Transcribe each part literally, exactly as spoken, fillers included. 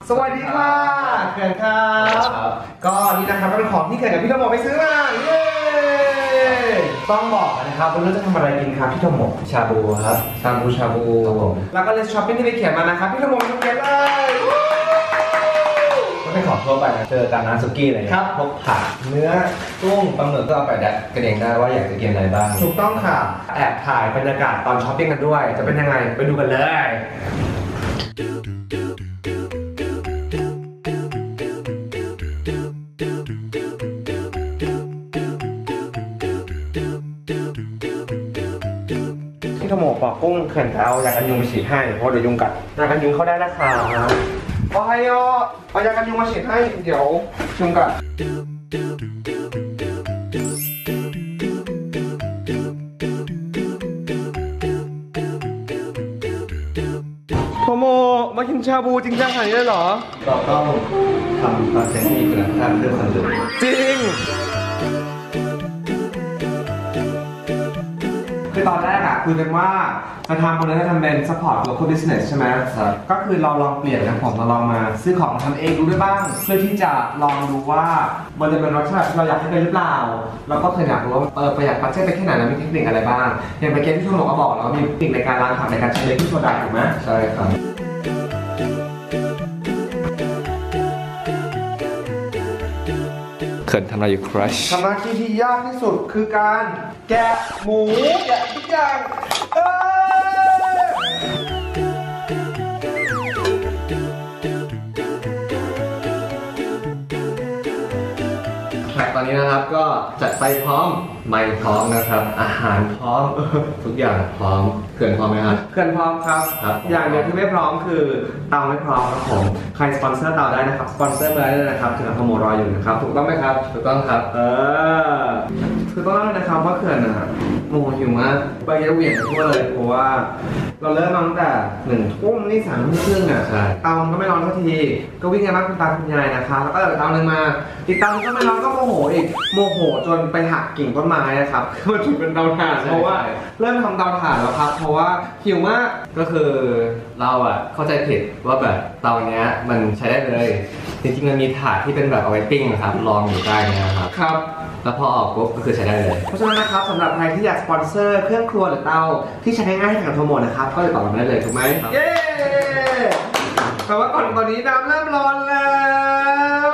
สวัสดีค่ะเขื่อนครับก็นี่นะครับก็เป็นของที่เขื่อนกับพี่โทโมไปซื้อมาเย้ต้องบอกนะครับวันนี้จะทำอะไรกินครับพี่โทโมชาบูครับชาบูชาบูแล้วก็เลสช้อปปิ้งที่ไปเขียนมานะครับพี่โทโมทุกเย็นเลยก็เป็นของทั่วไปนะเจอตามร้านซุกี้อะไรเงี้ยพวกผักเนื้อกุ้งปลาหมึกก็เอาไปแดกกันเองได้ว่าอยากจะกินอะไรบ้างถูกต้องค่ะแอบถ่ายบรรยากาศตอนช้อปปิ้งกันด้วยจะเป็นยังไงไปดูกันเลยพี่โทโมปอกกุ้งเขื่อนเอายากันยุงมาฉีดให้เพราะเดี๋ยวยุงกัดยากันยุงเข้าได้แล้วค่ะโอ้ยเอายากันยุงมาฉีดให้เดี๋ยวยุงกัดโทโมมากินชาบูจริงจังขนาดนี้เลยเหรอก็ต้องทำตามเทคนิคคุณภาพเพื่อความสุขจริงคือตอนแรกอะคุยกันว่าจะทำคนนั้นจะทำเป็น support local business ใช่ไหมครับก็คือเราลองเปลี่ยนนะผมเราลองมาซื้อของมาทำเองดูด้วยบ้างเพื่อที่จะลองดูว่ามันจะเป็นรสชาติที่เราอยากให้ได้หรือเปล่าเราก็เคยอยากรู้ว่าเออประหยัดบัดเจ็ตไปแค่ไหนแล้วมีเทคนิคอะไรบ้างอย่างเมื่อกี้ที่คุณหมอก็บอกแล้วมีเทคนิคในการล้างผักในการใช้เบกกิ้งโซดาถูกไหมใช่ครับเขินทำอะไรอยู่ครัชทำหน้าที่ที่ยากที่สุดคือการแกะหมูแกะทุกอย่างเออตอนนี้นะครับก็จัดไปพร้อมไมค์พร้อมนะครับอาหารพร้อมทุกอย่างพร้อมเขื่อนพร้อมไหมครับเขื่อนพร้อมครับอย่างเดียวที่ไม่พร้อมคือเตาไม่พร้อมครับผมใครสปอนเซอร์เตาได้นะครับสปอนเซอร์มาได้เลยนะครับถึงโทโมรออยู่นะครับถูกต้องไหมครับถูกต้องครับเออคือต้องเล่านะครับว่าเขื่อนอ่ะโมหิวมากไปเยอะเหวี่ยงทั่วเลยเพราะว่าเราเริ่มมาตั้งแต่หนึ่งทุ่มนี่สามทุ่มครึ่งอ่ะเตาก็ไม่ร้อนสักทีก็วิ่งกันบ้านคุณตาคุณยายนะคะแล้วก็เออเตาหนึ่งมาอีกเตาก็ไม่ร้อนก็โมโหอีกโมโหจนไปหักกิ่งต้นไม้นะครับมันถึงเป็นเตาถ่านเพราะว่าเริ่มทำเตาถ่านแล้วครับเพราะว่าหิวมากก็คือเราอ่ะเข้าใจผิดว่าแบบเตาเนี้ยมันใช้ได้เลยจริงๆมันมีถาดที่เป็นแบบเอาไว้ปิ้งครับรองอยู่ใต้นี้นะครับครับแล้วพอออกปุ๊บก็คือใช้ได้เลยเพราะฉะนั้นนะครับสำหรับใครที่อยากสปอนเซอร์เครื่องครัวหรือเตาที่ใช้ง่ายๆให้กับโทโมนะครับก็ติดต่อมาได้เลยถูกไหมเย้แต่ว่าก่อนตอนนี้น้ำเริ่มร้อนแล้ว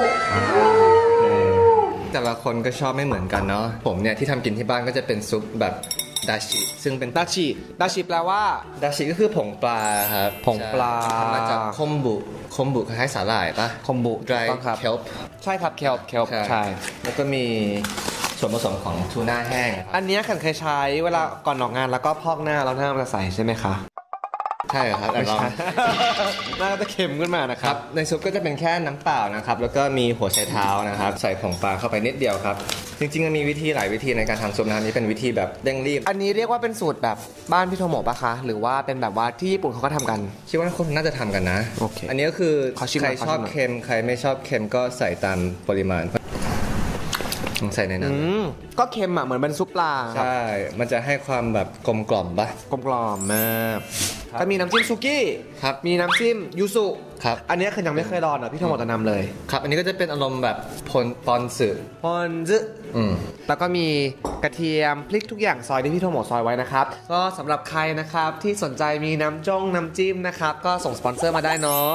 แต่ละคนก็ชอบไม่เหมือนกันเนาะผมเนี่ยที่ทำกินที่บ้านก็จะเป็นซุปแบบดาชิซึ่งเป็นดาชิดาชิแปลว่าดาชิก็คือผงปลาครับผงปลามาจากคมบุคมบุคล้ายๆสาหร่ายปะคมบุ dry kelp ใช่ครับ kelp kelp ใช่แล้วก็มีส่วนผสมของทูน่าแห้งอันนี้ขันเคยใช้เวลาก่อนออกงานแล้วก็พอกหน้าแล้วหน้ามันจะใสใช่ไหมคะใช่ครับแต่เราหน้าจะเค็มขึ้นมานะครับในซุปก็จะเป็นแค่น้ำเปล่านะครับแล้วก็มีหัวไชเท้านะครับใส่ผงปลาเข้าไปนิดเดียวครับจริงๆมันมีวิธีหลายวิธีในการทำซุปนะครับนี้เป็นวิธีแบบเร่งรีบอันนี้เรียกว่าเป็นสูตรแบบบ้านพี่โทโมะปะคะหรือว่าเป็นแบบว่าที่ญี่ปุ่นเขาก็ทำกันคิดว่าคนน่าจะทำกันนะโอเคอันนี้ก็คือใครชอบเค็มใครไม่ชอบเค็มก็ใส่ตามปริมาณใส่ในนั้นก็เค็มอ่ะเหมือนเป็นซุปปลาใช่มันจะให้ความแบบกลมกล่อมปะกลมกล่อมมากก็มีน้ำจิ้มซุกี้ครับมีน้ำจิ้มยูสุครับอันนี้คือยังไม่เคยลองอ่ะพี่โทโมะจะนำเลยครับอันนี้ก็จะเป็นอารมณ์แบบพอนปอนสึพอนซึแล้วก็มีกระเทียมพริกทุกอย่างซอยที่พี่โทโมะซอยไว้นะครับก็สำหรับใครนะครับที่สนใจมีน้ำจ้งน้ำจิ้มนะครับก็ส่งสปอนเซอร์มาได้เนาะ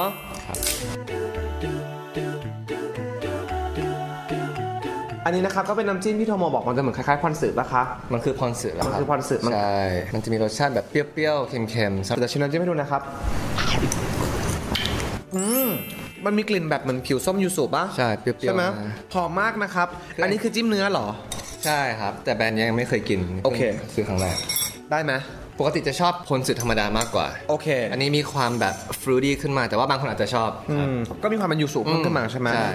อันนี้นะครับก็เป็นน้ำจิ้มที่โทโมบอกมันจะเหมือนคล้ายๆพอนสึป่ะคะมันคือพอนสึมันคือพอนสึใช่มันจะมีรสชาติแบบเปรี้ยวๆเค็มๆจะชิมน้ำจิ้มให้ดูนะครับอืมมันมีกลิ่นแบบเหมือนผิวส้มยูสุป่ะใช่เปรี้ยวๆใช่ไหมหอมมากนะครับอันนี้คือจิ้มเนื้อเหรอใช่ครับแต่แบรนด์ยังไม่เคยกินโอเคซื้อครั้งแรกได้ไหมปกติจะชอบพอนสึธรรมดามากกว่าโอเคอันนี้มีความแบบฟรุตตี้ขึ้นมาแต่ว่าบางคนอาจจะชอบก็มีความเป็นยูสุเพิ่มขึ้นมาใช่ไหมใช่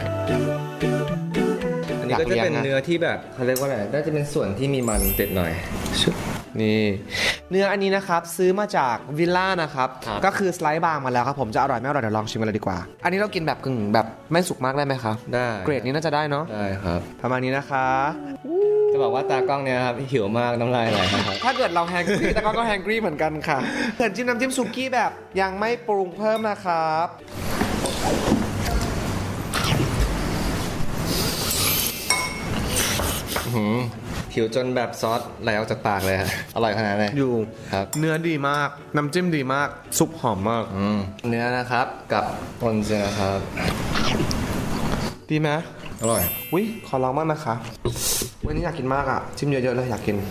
อันนี้ก็จะเป็นเนื้อที่แบบเขาเรียกว่าอะไรน่าจะเป็นส่วนที่มีมันติดหน่อยนี่เนื้ออันนี้นะครับซื้อมาจากวิลล่านะครับก็คือสไลด์บางมาแล้วครับผมจะอร่อยไม่อร่อยเดี๋ยวลองชิมกันเลยดีกว่าอันนี้เรากินแบบกึ่งแบบไม่สุกมากได้ไหมครับได้เกรดนี้น่าจะได้เนาะได้ครับประมาณนี้นะคะจะบอกว่าตากล้องเนี่ยครับหิวมากน้ำลายไหลครับถ้าเกิดเราแฮงกี้ตากล้องก็แฮงกี้เหมือนกันค่ะเกิดจิ้มน้ำจิ้มซุกี้แบบยังไม่ปรุงเพิ่มนะครับหิวจนแบบซอสไหลออกจากปากเลยอร่อยขนาดไหนอยู่ครับเนื้อดีมากน้ำจิ้มดีมากซุปหอมมากเนื้อนะครับกับปนเส้นนะครับดีไหมอร่อยอุ้ยขอลองมากนะคะวันนี้อยากกินมากอ่ะจิ้มเยอะๆเลยอยากกิน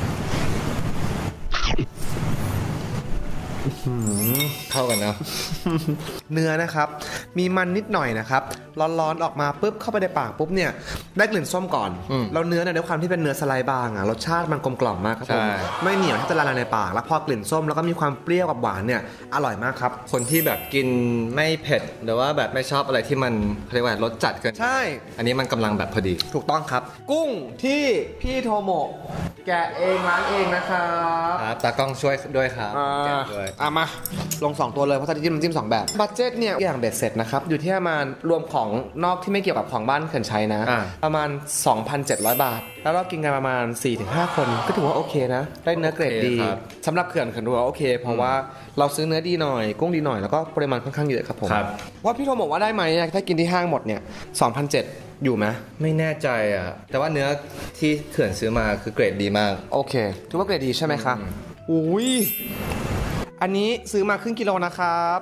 เข้ากันนะเนื้อนะครับมีมันนิดหน่อยนะครับร้อนๆออกมาปุ๊บเข้าไปในปากปุ๊บเนี่ยได้กลิ่นส้มก่อนแล้วเนื้อเนี่ยด้วยความที่เป็นเนื้อสไลด์บางอ่ะรสชาติมันกลมกล่อมมากครับผมไม่เหนียวที่จะละลายในปากแล้วพอกลิ่นส้มแล้วก็มีความเปรี้ยวกับหวานเนี่ยอร่อยมากครับคนที่แบบกินไม่เผ็ดหรือว่าแบบไม่ชอบอะไรที่มันเรียกว่ารสจัดเกินใช่อันนี้มันกำลังแบบพอดีถูกต้องครับกุ้งที่พี่โทโมะแกะเองล้างเองนะครับครับตากล้องช่วยด้วยครับแกะด้วยอ่ะมาลงสองตัวเลยเพราะตอนนี้จิ้มน้ำจิ้มสองแบบบัดเจ็ตเนี่ยอย่างเบ็ดเสร็จนะครับอยู่ที่ประมาณรวมของนอกที่ไม่เกี่ยวกับของบ้านเขื่อนชัยนะประมาณ สองพันเจ็ดร้อย บาทแล้วเรากินกันประมาณ สี่ถึงห้า คนก็ถือว่าโอเคนะได้เนื้อเกรดดีสำหรับเขื่อนเขื่อนดูว่าโอเคเพราะว่าเราซื้อเนื้อดีหน่อยกุ้งดีหน่อยแล้วก็ปริมาณค่อนข้างเยอะครับผมว่าพี่โทบอกว่าได้ไหมถ้ากินที่ห้างหมดเนี่ย สองพันเจ็ดร้อย อยู่ไหมไม่แน่ใจอ่ะแต่ว่าเนื้อที่เขื่อนซื้อมาคือเกรดดีมากโอเคถือว่าเกรดดีใช่ไหมครับอุ้ยอันนี้ซื้อมาครึ่งกิโลนะครับ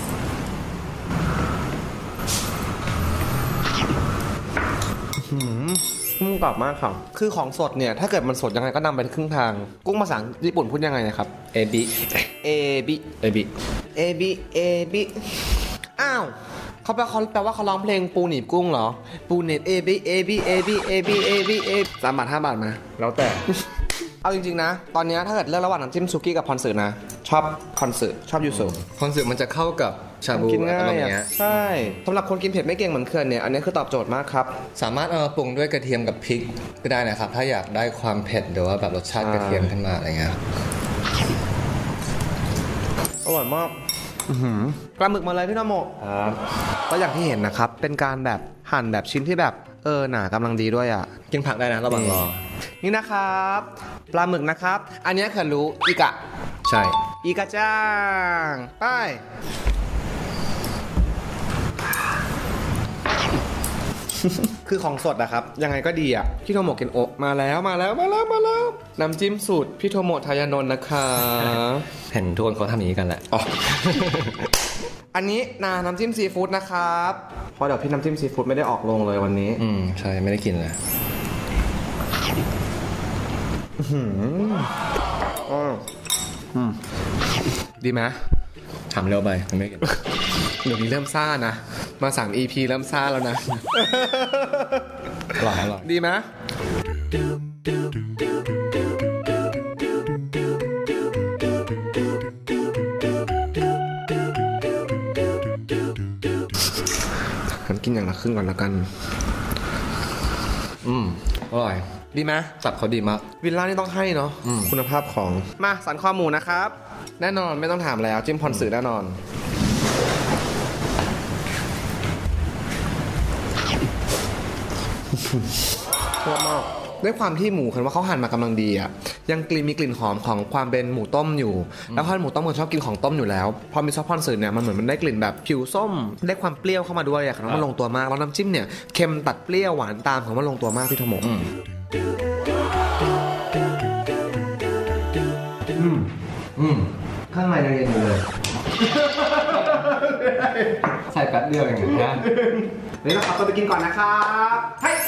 กุ้งกรอบมากครับคือของสดเนี่ยถ้าเกิดมันสดยังไงก็นำไปครึ่งทางกุ้งภาษาญี่ปุ่นพูดยังไงนะครับเอบิเอบิเอบิเอบิเอบิอ้าวเขาแปลเขาแปลว่าเขาร้องเพลงปูหนีบกุ้งเหรอปูหนีบเอบิเอบิเอบิเอบิเอบิเอสามบาทห้าบาทมาแล้วแต่เอาจริงๆนะตอนนี้ถ้าเกิดเลือกระหว่างน้ำจิ้มซุกี้กับพอนสึนะชอบพอนสึชอบยูสุพอนสึมันจะเข้ากับชาบูกินง่ายอ่ะใช่สำหรับคนกินเผ็ดไม่เก่งเหมือนเขื่อนเนี่ยอันนี้คือตอบโจทย์มากครับสามารถเอามาปรุงด้วยกระเทียมกับพริกก็ได้นะครับถ้าอยากได้ความเผ็ดหรือว่าแบบรสชาติกระเทียมขึ้นมาอะไรเงี้ยอร่อยมากปลาหมึกมาเลยพี่น้ำโมครับก็อย่างที่เห็นนะครับเป็นการแบบหั่นแบบชิ้นที่แบบเออหนากำลังดีด้วยอ่ะกินผักได้นะระหว่างรอนี่นะครับปลาหมึกนะครับอันนี้เคยรู้อีกะใช่อีกะจ้างไปคือของสดนะครับยังไงก็ดีอ่ะพี่โทโมะเกนโอะมาแล้วมาแล้วมาแล้วมาแล้วน้ำจิ้มสูตรพี่โทโมะทายานนท์นะคะเห็นทุกคนเขาทำอย่างนี้กันแหละอ๋ออันนี้นาน้ำจิ้มซีฟู้ดนะครับเพราะเดี๋ยวพี่น้ำจิ้มซีฟู้ดไม่ได้ออกลงเลยวันนี้อืมใช่ไม่ได้กินเลยอืมอืมดีไหมทำเร็วไปไม่กินเดี๋ยวนี้เริ่มซ่านะมาสาม อี พี เริ่มซ่าแล้วนะอร่อยอร่อยดีไหมฉันกินอย่างละครึ่งก่อนละกันอืมอร่อยดีไหมสับเขาดีมากวิลล่านี่ต้องให้เนาะคุณภาพของมาสันคอหมูนะครับแน่นอนไม่ต้องถามแล้วจิ้มพอนสึแน่นอนชอบมากด้วยความที่หมูคันว่าเขาหั่นมากำลังดีอ่ะยังกลิ่นมีกลิ่นหอมของความเป็นหมูต้มอยู่แล้วพอหมูต้มคนชอบกินของต้มอยู่แล้วพอมีซอสพอนสึเนี่ยมันเหมือนมันได้กลิ่นแบบผิวส้มได้ความเปรี้ยวเข้ามาด้วยอ่ะของมันลงตัวมากแล้วน้ำจิ้มเนี่ยเค็มตัดเปรี้ยวหวานตามของมันลงตัวมากพี่โทโมะอืมอืมข้างในยังเย็นอยู่เลยใส่แป๊บเดียวเองนะนี่เราขอตัวไปกินก่อนนะครับเฮ้ย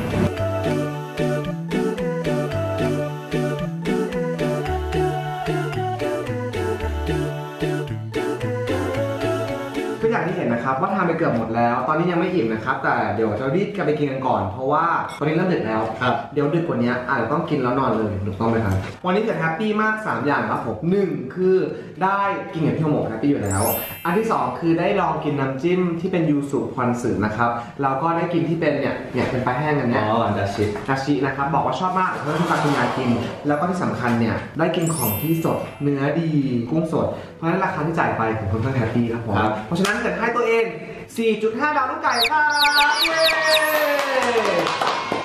อย่างที่เห็นนะครับว่าทานไปเกือบหมดแล้วตอนนี้ยังไม่อิ่มนะครับแต่เดี๋ยวจะรีบกันไปกินกันก่อนเพราะว่าตอนนี้เริ่มดึกแล้วครับเดี๋ยวดึกกว่านี้อาจจะต้องกินแล้วนอนเลยถูกต้องไหมครับวันนี้เกิดแฮปปี้มากสามอย่างครับผมหนึ่งคือได้กินกับพี่โมะแฮปปี้อยู่แล้วอันที่สองคือได้ลองกินน้ำจิ้มที่เป็นยูสุคอนสึนะครับแล้วก็ได้กินที่เป็นเนี่ยเนี่ยเป็นปลาแห้งกันเนี่ยอ๋อดาชิดาชินะครับบอกว่าชอบมากเพื่อนที่ฝากคุณยายกินแล้วก็ที่สำคัญเนี่ยได้กินของที่สดเนื้อดีกุ้งสดเพราะฉะนั้นราคาที่จ่ายไปผมค่อนข้างแฮปปี้ครับผมเพราะฉะนั้นเกิดให้ตัวเอง สี่จุดห้า ดาวลูกไก่ครับเย้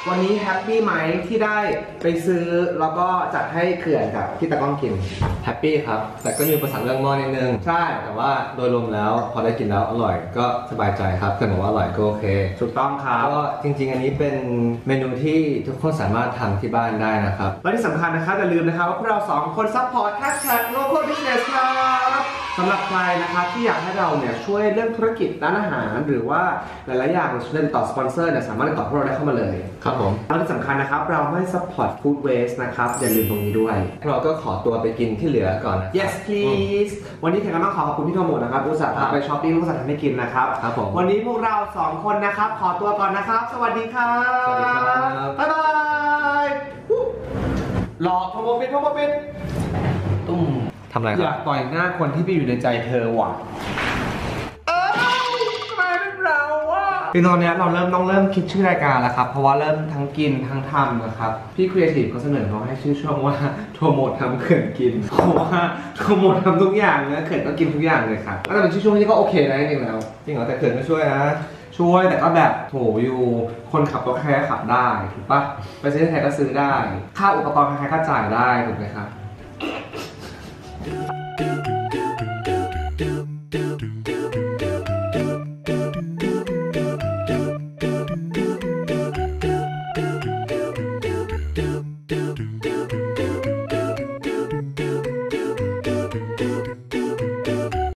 วันนี้แฮปปี้ไหมที่ได้ไปซื้อแล้วก็จัดให้เขื่อนกับพี่ตะก้องกินแฮปปี้ครับแต่ก็มีอุปสรรคเรื่องหม้อนิดนึงใช่แต่ว่าโดยรวมแล้วพอได้กินแล้วอร่อยก็สบายใจครับเพื่อนบอกว่าอร่อยก็โอเคถูกต้องครับก็จริงๆ อันนี้เป็นเมนูที่ทุกคนสามารถทำที่บ้านได้นะครับและที่สำคัญนะครับอย่าลืมนะครับว่าพวกเราสองคนซัพพอร์ตแฮชแท็ก local business ครับสำหรับใครนะครับที่อยากให้เราเนี่ยช่วยเรื่องธุรกิจร้านอาหารหรือว่าหลายๆอย่างเรื่องต่อสปอนเซอร์เนี่ยสามารถติดต่อพวกเราได้เข้ามาเลยครับผมและที่สำคัญนะครับเราไม่ support food waste นะครับอย่าลืมตรงนี้ด้วยเราก็ขอตัวไปกินที่เหลือก่อนนะ yes please วันนี้แขกก็ต้องขอขอบคุณพี่โทโมะนะครับอุตส่าห์พาไปช้อปปิ้งอุตส่าห์ทำให้กินนะครับครับผมวันนี้พวกเราสองคนนะครับขอตัวก่อนนะครับสวัสดีครับสวัสดีครับบ๊ายบายหลอกโทโมปินโทโมปินตุ้มทำอะไรคอรัยาบกต่อยหน้าคนที่ไปอยู่ในใจเธอว่ะเอ้าทำไมเป็นเราอ่ะคือตอนนี้เราเริ่มต้องเริ่มคิดชื่อรายการแล้วครับเพราะว่าเริ่มทั้งกินทั้งทำนะครับพี่ครีเอทีฟเขาเสนอเขาให้ชื่อช่องว่าโทโมทำเขื่อนกินเพราะว่าโทโมทำทุกอย่างนะเขื่อนก็กินทุกอย่างเลยครับก็เป็นชื่อช่วงที่ก็โอเคนะจริงๆแล้วจริงเหรอแต่เขื่อนไม่ช่วยนะช่วยแต่ก็แบบโถอยู่คนขับก็แค่ขับได้ถูกปะไปซื้อที่ไหนก็ซื้อได้ค่าอุปกรณ์ใครๆก็จ่ายได้ถูกไหมครับ